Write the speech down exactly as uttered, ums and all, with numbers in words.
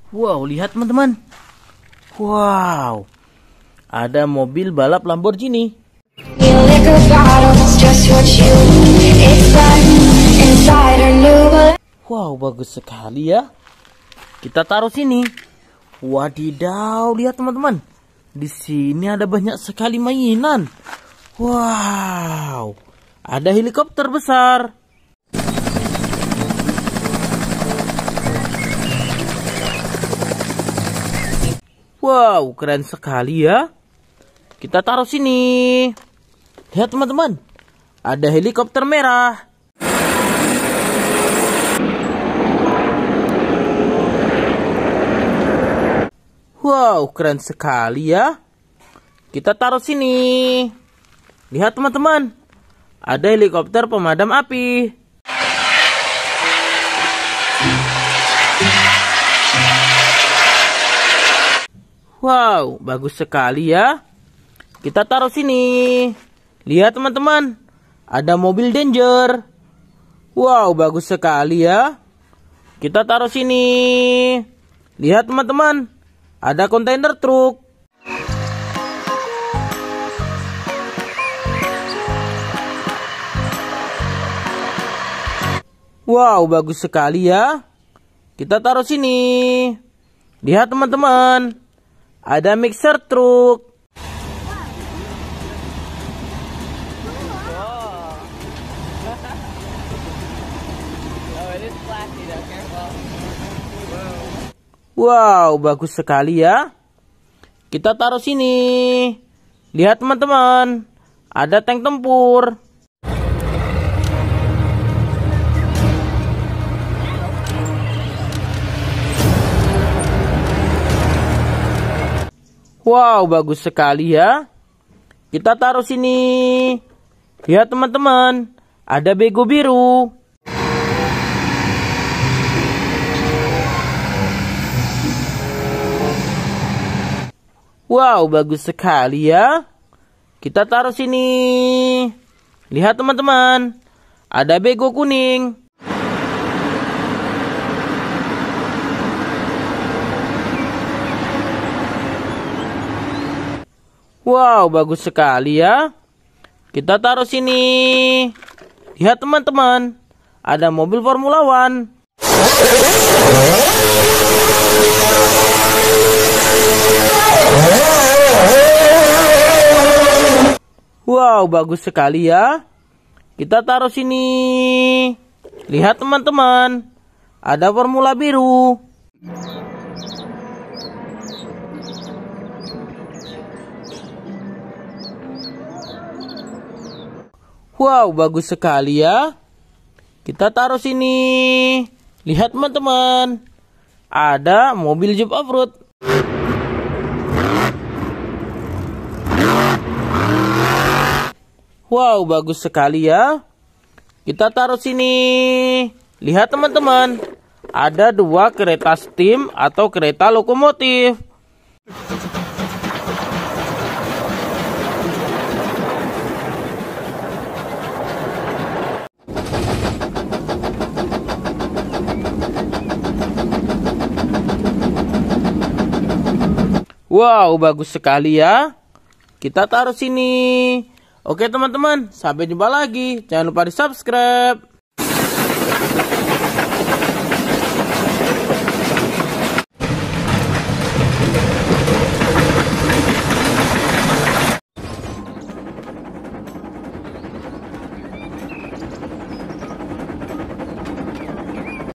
Wow, lihat teman-teman. Wow, ada mobil balap Lamborghini. Wow, bagus sekali ya. Kita taruh sini. Wadidaw, lihat teman-teman. Di sini ada banyak sekali mainan. Wow, ada helikopter besar. Wow, keren sekali ya. Kita taruh sini. Lihat teman-teman, ada helikopter merah. Wow, keren sekali ya. Kita taruh sini. Lihat teman-teman, ada helikopter pemadam api. Wow, bagus sekali ya. Kita taruh sini. Lihat teman-teman, ada mobil Danger. Wow, bagus sekali ya. Kita taruh sini. Lihat teman-teman, ada kontainer truk. Wow, bagus sekali ya. Kita taruh sini. Lihat teman-teman, ada mixer truk. Wow, bagus sekali ya. Kita taruh sini. Lihat teman-teman, ada tank tempur. Wow, bagus sekali ya. Kita taruh sini. Lihat teman-teman, ada bego biru. Wow, bagus sekali ya. Kita taruh sini. Lihat teman-teman, ada bego kuning. Wow, bagus sekali ya. Kita taruh sini. Lihat teman-teman, ada mobil Formula One. Wow, bagus sekali ya. Kita taruh sini. Lihat teman-teman, ada Formula biru. Wow, bagus sekali ya. Kita taruh sini. Lihat teman-teman, ada mobil Jeep Off-Road. Wow, bagus sekali ya. Kita taruh sini. Lihat teman-teman, ada dua kereta steam atau kereta lokomotif. Wow, bagus sekali ya. Kita taruh sini. Oke teman-teman, sampai jumpa lagi. Jangan lupa di subscribe.